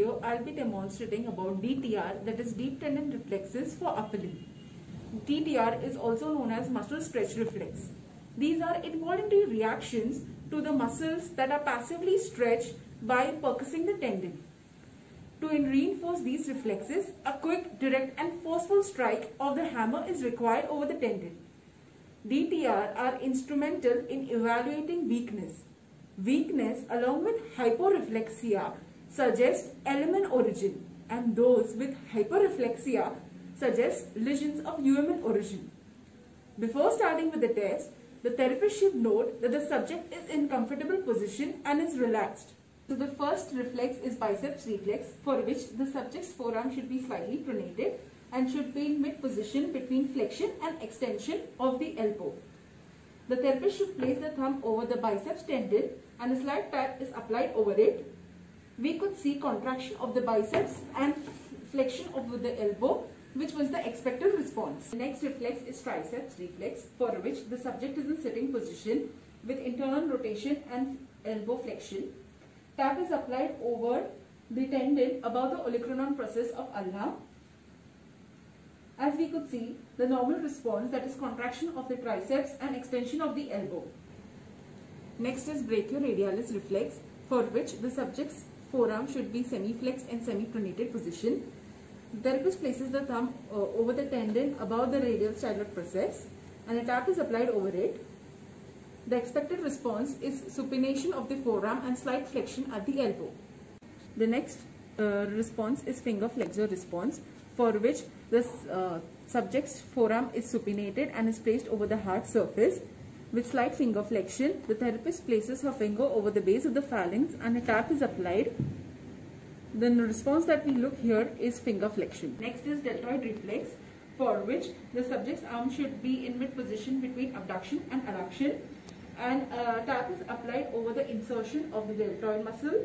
video, I'll be demonstrating about DTR, that is deep tendon reflexes for upper limb. DTR is also known as muscle stretch reflex. These are involuntary reactions to the muscles that are passively stretched by percussing the tendon. To reinforce these reflexes, a quick, direct and forceful strike of the hammer is required over the tendon. DTR are instrumental in evaluating weakness. Weakness along with hyporeflexia suggest LMN origin, and those with hyperreflexia suggest lesions of UMN origin. Before starting with the test, the therapist should note that the subject is in comfortable position and is relaxed. So the first reflex is biceps reflex, for which the subject's forearm should be slightly pronated and should be in mid position between flexion and extension of the elbow. The therapist should place the thumb over the biceps tendon and a slight tap is applied over it. We could see contraction of the biceps and flexion of the elbow, which was the expected response. The next reflex is triceps reflex, for which the subject is in sitting position with internal rotation and elbow flexion. Tap is applied over the tendon above the olecranon process of ulna. As we could see, the normal response, that is contraction of the triceps and extension of the elbow. Next is brachioradialis reflex, for which the subject's forearm should be semi-flexed and semi-pronated position. The therapist places the thumb over the tendon above the radial styloid process and a tap is applied over it. The expected response is supination of the forearm and slight flexion at the elbow. The next response is finger flexor response, for which the subject's forearm is supinated and is placed over the hard surface. With slight finger flexion, the therapist places her finger over the base of the phalanx and a tap is applied. The response that we look here is finger flexion. Next is deltoid reflex, for which the subject's arm should be in mid position between abduction and adduction, and a tap is applied over the insertion of the deltoid muscle.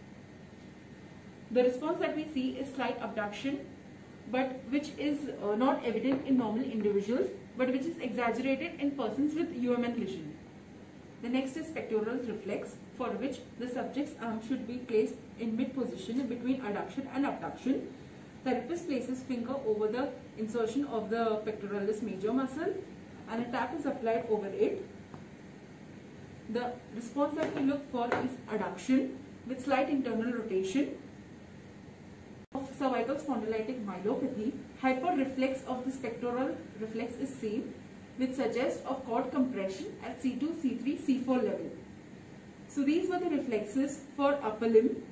The response that we see is slight abduction, but which is not evident in normal individuals, but which is exaggerated in persons with UMN lesion. The next is pectoral reflex, for which the subject's arm should be placed in mid position between adduction and abduction. Therapist places finger over the insertion of the pectoralis major muscle and a tap is applied over it. The response that we look for is adduction with slight internal rotation. Of cervical spondylitic myelopathy, hyperreflex of the pectoral reflex is seen, which suggests of cord compression at C2, C3, C4 level. So these were the reflexes for upper limb.